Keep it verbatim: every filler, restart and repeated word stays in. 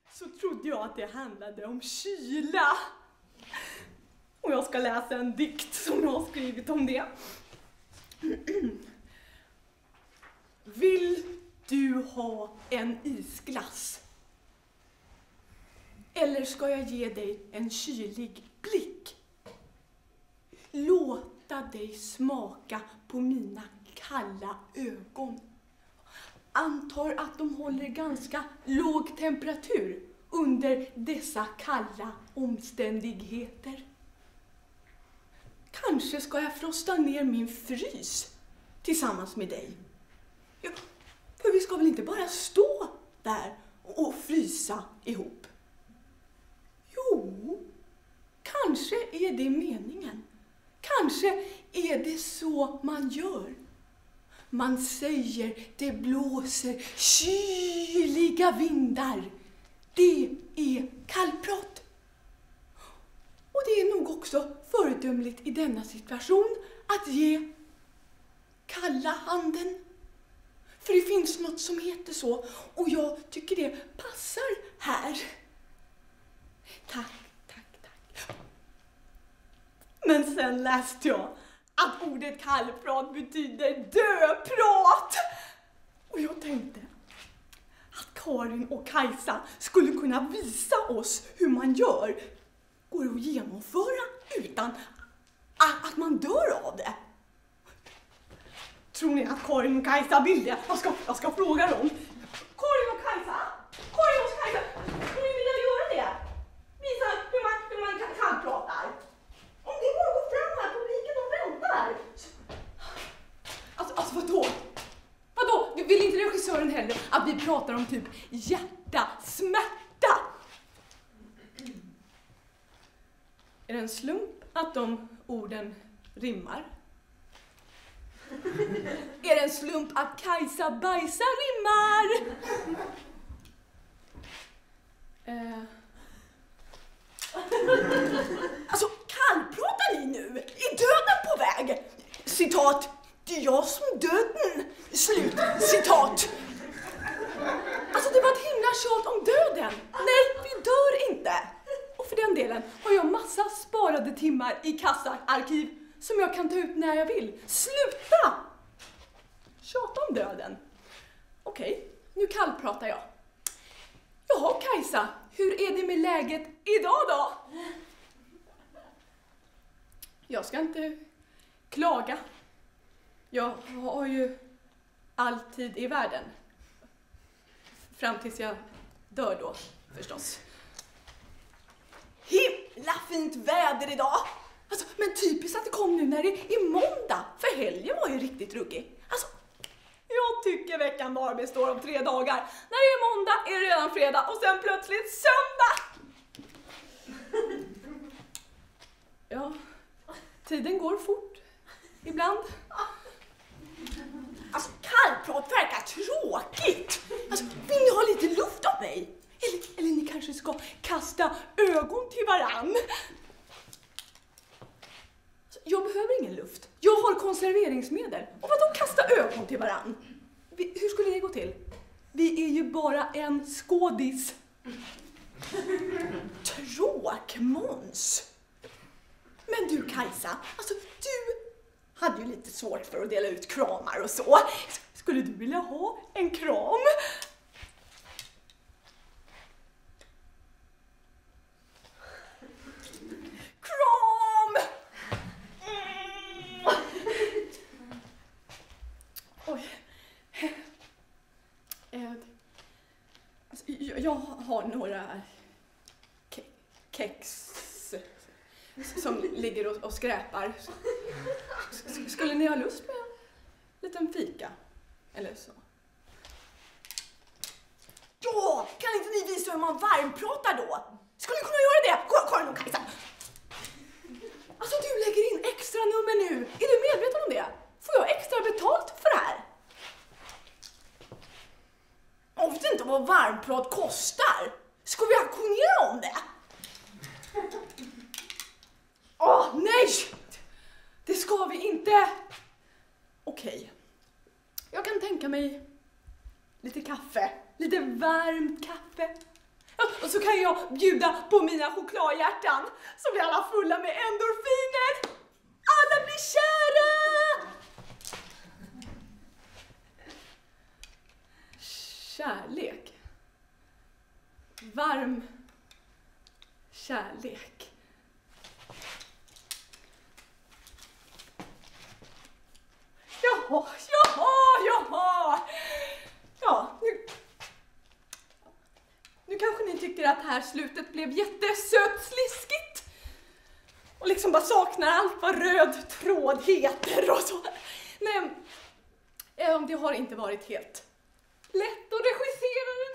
så trodde jag att det handlade om kyla. Och jag ska läsa en dikt som jag har skrivit om det. Vill du ha en isglass? Eller ska jag ge dig en kylig blick? Låta dig smaka på mina kalla ögon. Antar att de håller ganska låg temperatur under dessa kalla omständigheter. Kanske ska jag frosta ner min frys tillsammans med dig. Ja, för vi ska väl inte bara stå där och frysa ihop? Jo, kanske är det meningen. Kanske är det så man gör. Man säger det blåser kyliga vindar. Det är kallprat. Och det är nog också föredömligt i denna situation att ge kalla handen. För det finns något som heter så, och jag tycker det passar här. Tack, tack, tack. Men sen läste jag att ordet kallprat betyder döprat. Och jag tänkte att Karin och Kajsa skulle kunna visa oss hur man gör. Går det att genomföra utan att man dör av det? Tror ni att Karin och Kajsa vill det? Jag ska, jag ska fråga dem. Karin och Kajsa? Karin och Kajsa? Skulle ni vilja göra det? Visa hur man, hur man kan kallpratar. Om det går att gå fram här, publiken de väntar. Alltså, alltså vadå? Vadå? Vill inte regissören heller att vi pratar om typ hjärta, smärta? Är det en slump att de orden rimmar? Är det en slump att Kajsa bajsa rimmar? Eh. Alltså, kallpratar ni nu? Är döden på väg? Citat, det är jag som döden. Slut, citat. Alltså, det var ett himla tjat om döden. Nej, vi dör inte. Och för den delen har jag massa sparade timmar i kassaarkiv som jag kan ta ut när jag vill. Sluta! Tjata om döden. Okej, nu kallpratar jag. Jaha, Kajsa, hur är det med läget idag då? Jag ska inte klaga. Jag har ju all tid i världen. Fram tills jag dör då, förstås. Himla fint väder idag. Alltså, men typiskt att det kom nu när det är måndag. För helgen var ju riktigt ruggig. Alltså, jag tycker veckan bara består av tre dagar. När det är måndag är det redan fredag och sen plötsligt söndag. Ja, tiden går fort. Ibland. Alltså, kallprat verkar tråkigt. Alltså, vill ni ha lite luft av mig? Eller, eller ni kanske ska kasta ögon till varann. Jag behöver ingen luft. Jag har konserveringsmedel. Och vadå kasta ögon till varann? Vi, hur skulle det gå till? Vi är ju bara en skådis. Tråkmåns. Men du Kajsa, alltså du hade ju lite svårt för att dela ut kramar och så. Skulle du vilja ha en kram? Kram! Mm. Oj. Alltså, jag har några ke kex som ligger och, och skräpar. Skulle ni ha lust med en liten fika? Eller så? Ja, kan inte ni visa hur man varmpratar då? Skulle ni kunna göra det? Karin och Kajsa. Alltså, du lägger in extra nummer nu. Är du medveten om det? Får jag extra betalt för det här? Jag vet inte vad varmprat kostar. Ska vi auktionera om det? Åh, oh, nej! Det ska vi inte. Okej. Okay. Jag kan tänka mig lite kaffe. Lite varmt kaffe. Och så kan jag bjuda på mina chokladhjärtan. Så blir alla fulla med endorfiner. Alla blir kära! Kärlek. Varm kärlek. Jaha, jaha, jaha. Ja, nu, nu kanske ni tycker att det här slutet blev jättesötsliskigt. Och liksom bara saknar allt vad röd tråd heter och så. Men det har inte varit helt lätt att regissera det